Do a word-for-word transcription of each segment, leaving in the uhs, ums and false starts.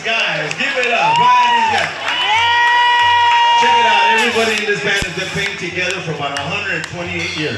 guys. Give it up. Why these guys? Check it out. Everybody in this band has been playing together for about one hundred twenty-eight years.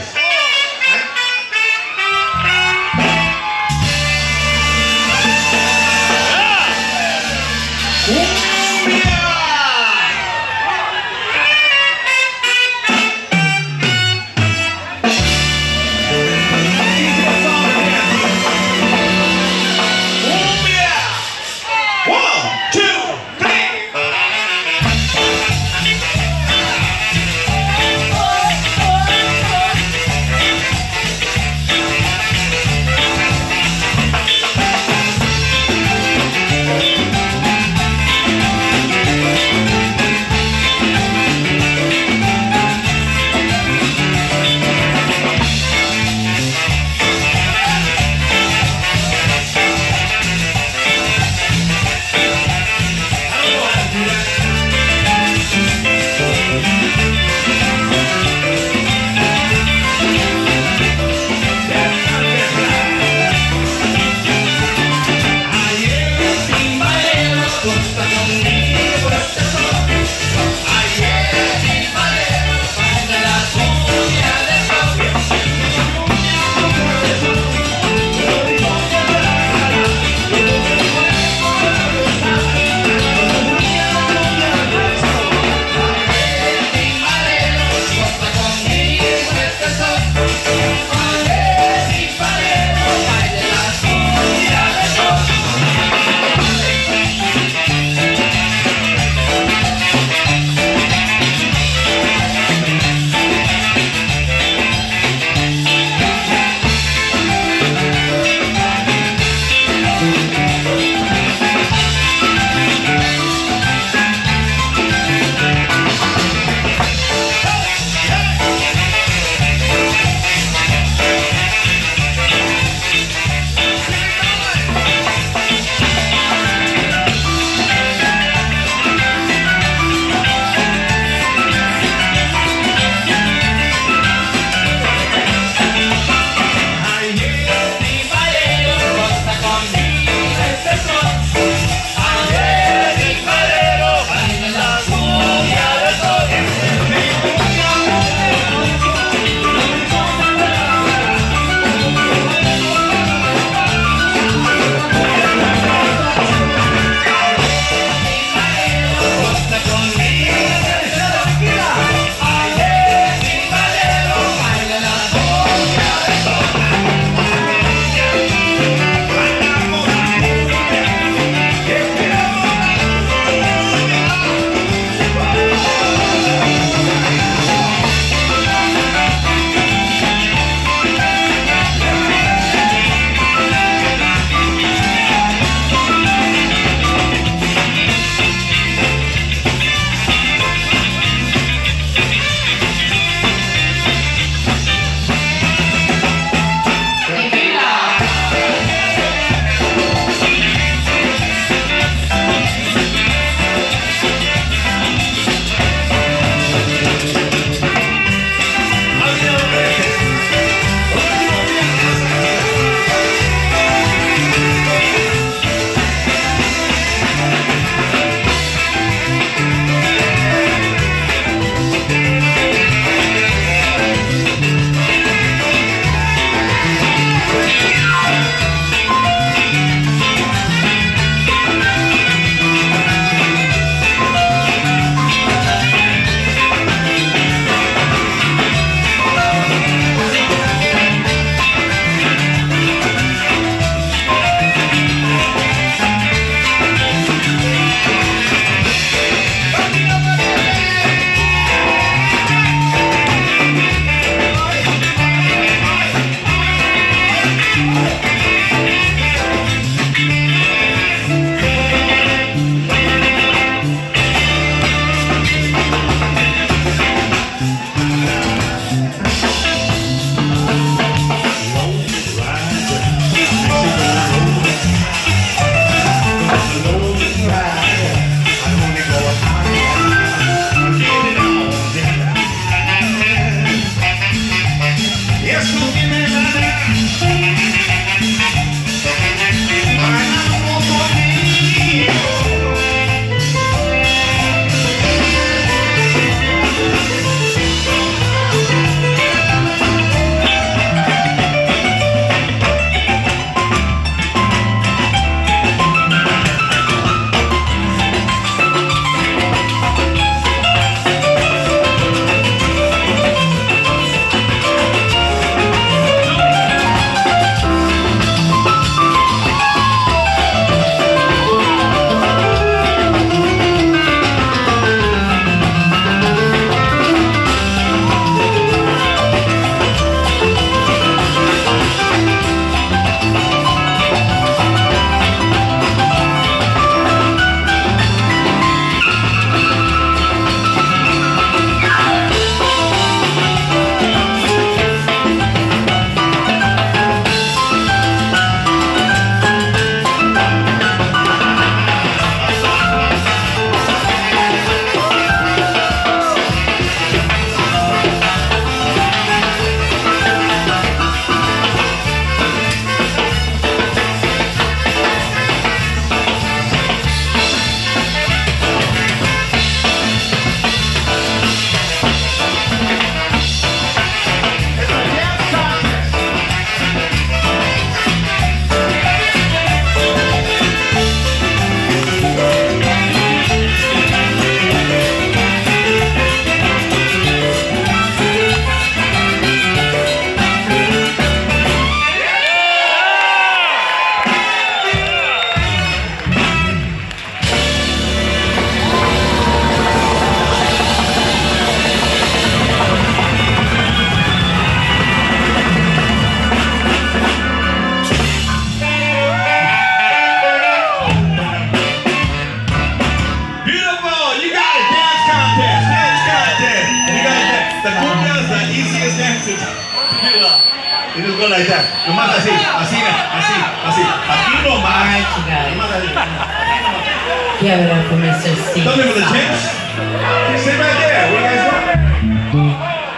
Mira. Y just go like that. Nomás así, así, así, así. Aquí nomás. All right, you guys. Nomás así. Give it up for Mister Steve Tell me for the chance. Sit right there. Where you guys going?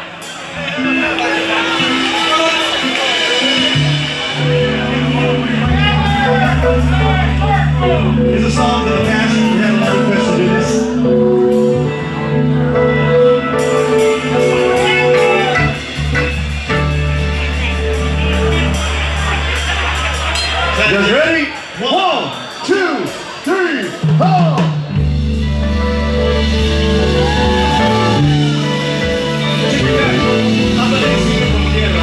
Here's a song for the passion. We had a lot of requests to do this. You guys ready? One, two, three, four. I'm gonna sing it from Tierra.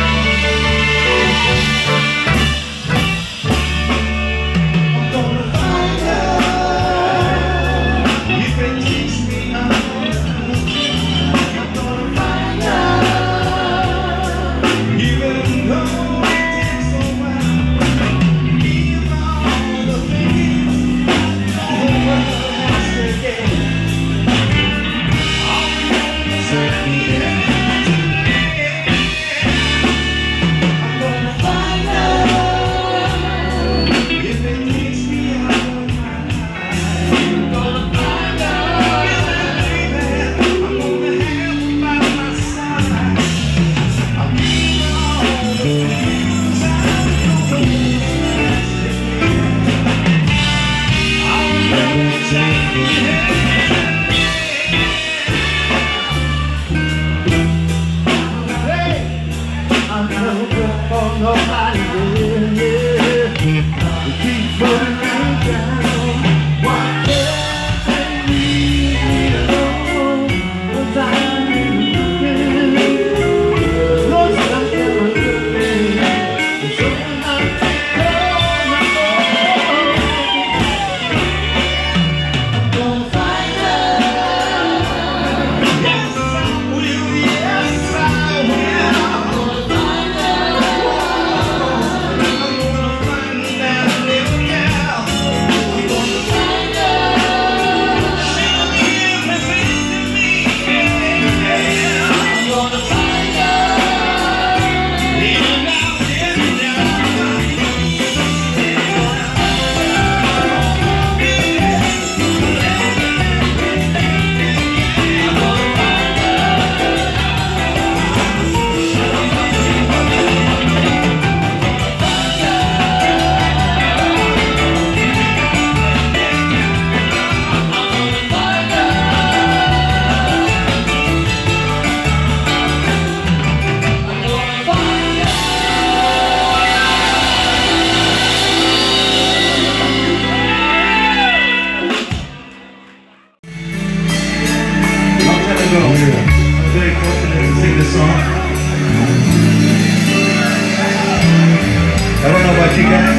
You guys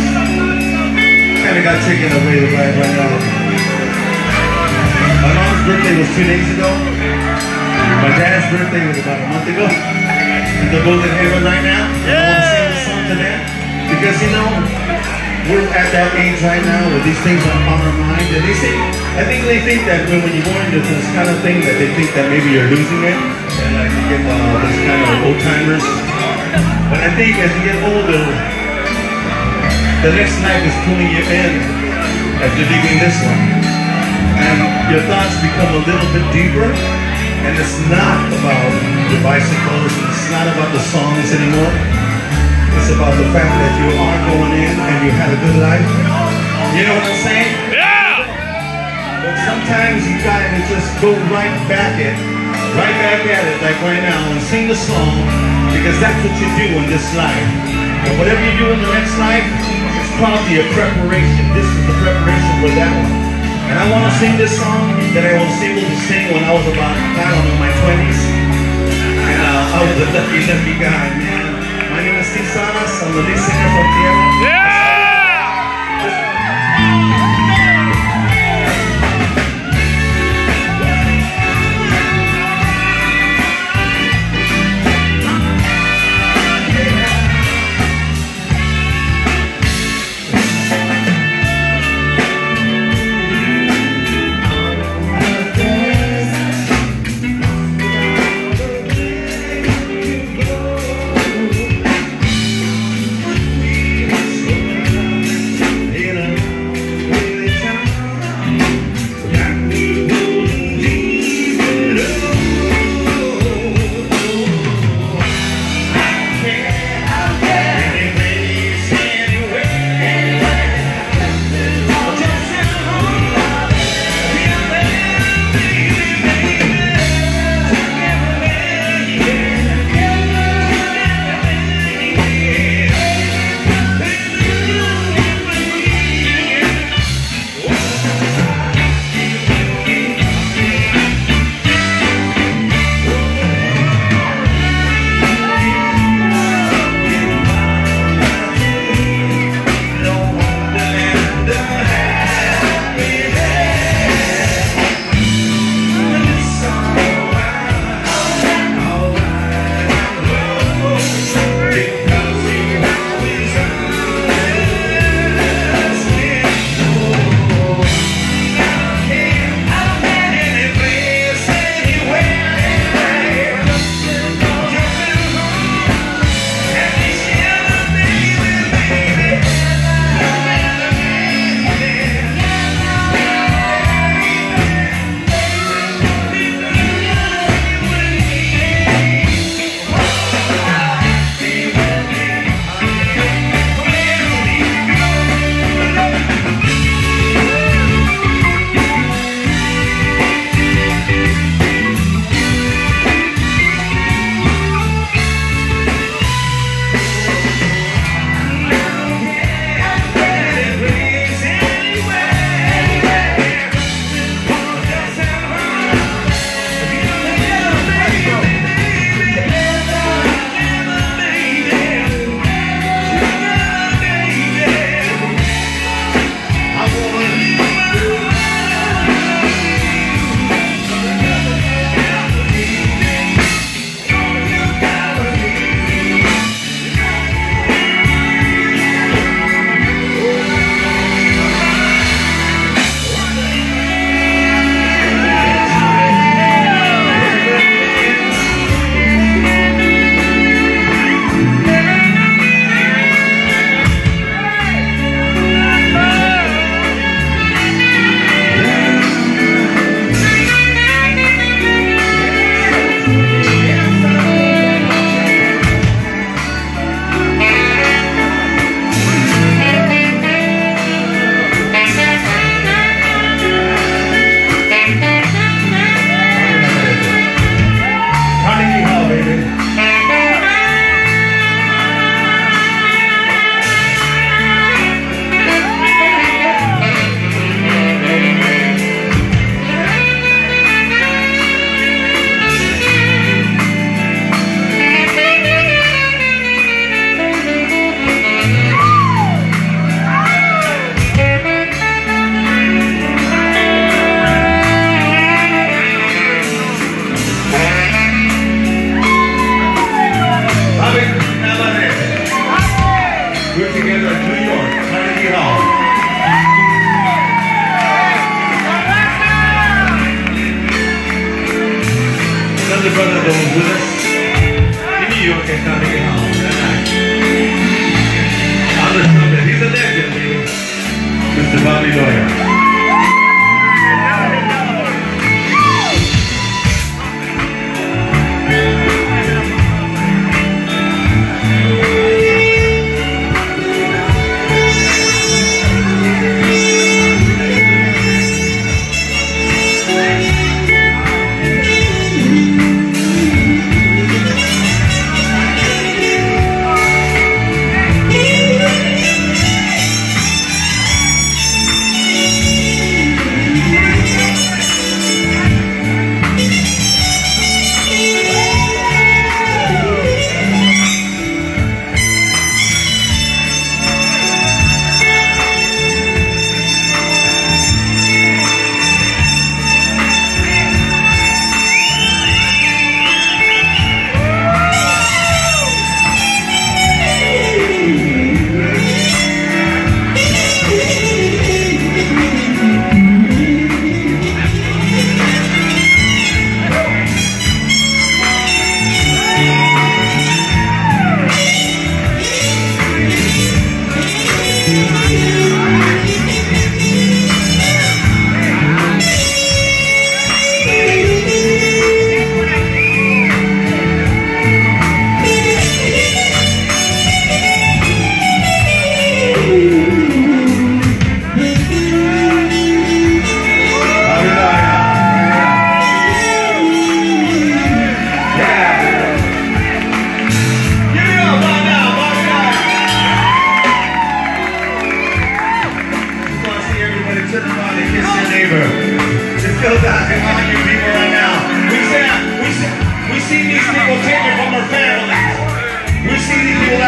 kind of got taken away right, right now. My mom's birthday was two days ago. My dad's birthday was about a month ago. And they're both in heaven right now. And I want to sing this song to them because, you know, we're at that age right now where these things are on our mind. And they say, I think they think that when, when you go into this kind of thing that they think that maybe you're losing it. And like you get uh, this kind of old timers. But I think as you get older, the next life is pulling you in after leaving this one. And your thoughts become a little bit deeper. And it's not about the bicycles, it's not about the songs anymore. It's about the fact that you are going in and you had a good life. You know what I'm saying? Yeah! But sometimes you gotta just go right back at it, right back at it, like right now, and sing the song, because that's what you do in this life. And whatever you do in the next life, probably a preparation. This is the preparation for that one. And I want to sing this song that I was able to sing when I was about, I don't know, my twenties. And uh, I was a lucky, lucky guy, man. My name is Steve Salas. I'm the lead singer from Tierra. Yeah! Go. with us in New York and coming it home that night. Understood that he's a legend, baby. Mister Bobby Lawyer.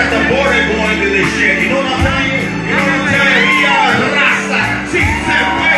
Border going to this shit. You know what I'm telling you? You know what I'm telling you? We are Rasta.